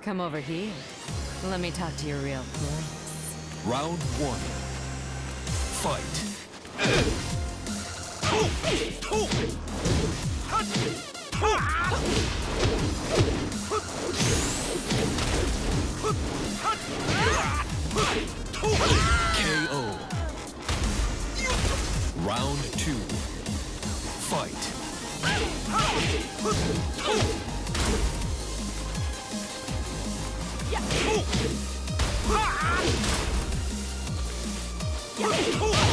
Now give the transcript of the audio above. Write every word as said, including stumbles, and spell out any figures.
Come over here. Let me talk to your real place. Round one. Fight. K O. Round two. Fight. Yeah.